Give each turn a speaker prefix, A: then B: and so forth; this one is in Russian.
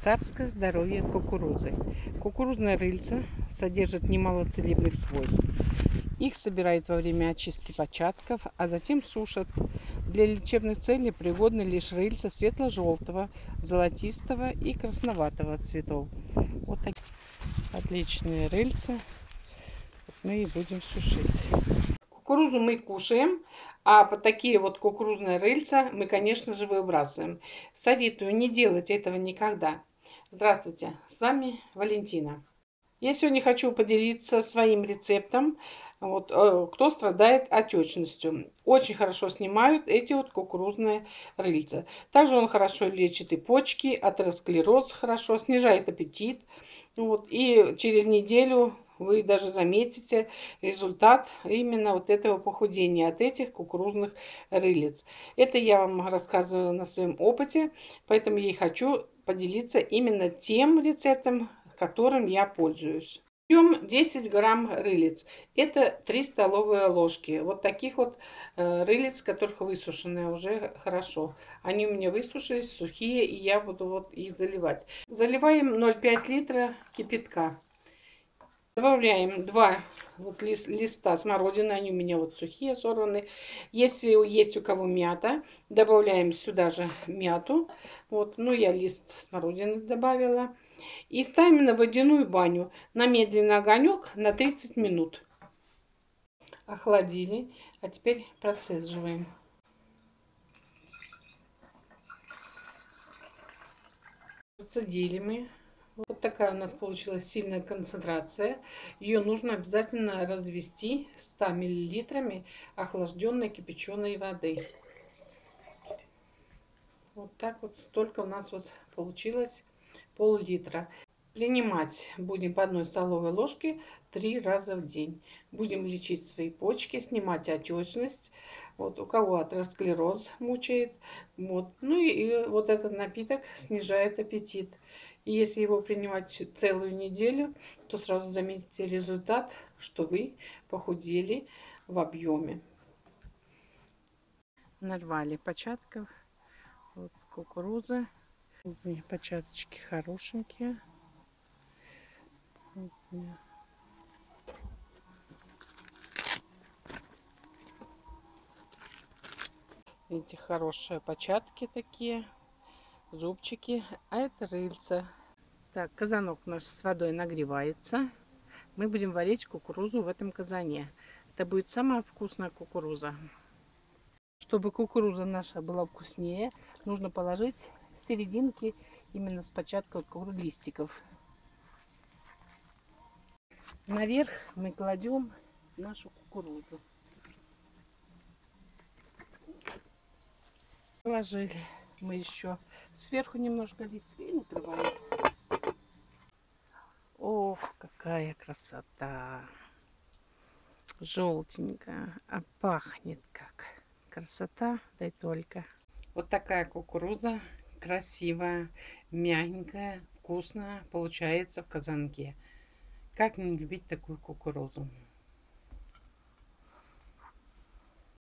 A: Царское здоровье кукурузы. Кукурузная рыльца содержит немало целебных свойств. Их собирают во время очистки початков, а затем сушат. Для лечебных целей пригодны лишь рыльца светло-желтого, золотистого и красноватого цветов. Вот такие отличные рыльца мы и будем сушить. Кукурузу мы кушаем, а вот такие вот кукурузные рыльца мы, конечно же, выбрасываем. Советую не делать этого никогда. Здравствуйте, с вами Валентина. Я сегодня хочу поделиться своим рецептом, кто страдает отечностью. Очень хорошо снимают эти вот кукурузные рыльца. Также он хорошо лечит и почки, атеросклероз хорошо, снижает аппетит. И через неделю вы даже заметите результат именно вот этого похудения от этих кукурузных рылиц. Это я вам рассказываю на своем опыте, поэтому я и хочу поделиться именно тем рецептом, которым я пользуюсь. Берем 10 грамм рылиц. Это 3 столовые ложки. Вот таких вот рылиц, которых высушенные уже хорошо. Они у меня высушились, сухие, и я буду вот их заливать. Заливаем 0,5 литра кипятка. Добавляем 2 листа смородины, они у меня вот сухие, сорваны. Если есть у кого мята, добавляем сюда же мяту. Я лист смородины добавила. И ставим на водяную баню на медленный огонек на 30 минут. Охладили, а теперь процеживаем. Процедили мы. Вот такая у нас получилась сильная концентрация. Ее нужно обязательно развести 100 мл охлажденной кипяченой воды. Вот так вот столько у нас вот получилось, пол-литра. Принимать будем по 1 столовой ложке 3 раза в день. Будем лечить свои почки, снимать отечность. У кого атеросклероз мучает. И вот этот напиток снижает аппетит. И если его принимать целую неделю, то сразу заметите результат, что вы похудели в объеме. Нарвали початков. Вот кукуруза. У меня початочки хорошенькие. Видите, хорошие початки такие, зубчики, а это рыльца. Так, казанок наш с водой нагревается. Мы будем варить кукурузу в этом казане. Это будет самая вкусная кукуруза. Чтобы кукуруза наша была вкуснее, нужно положить серединки именно с початков листиков. Наверх мы кладем нашу кукурузу. Положили мы еще сверху немножко листьев и накрываем. Ох, какая красота! Желтенькая, а пахнет как красота, дай только. Вот такая кукуруза, красивая, мягенькая, вкусная получается в казанке. Как не любить такую кукурузу?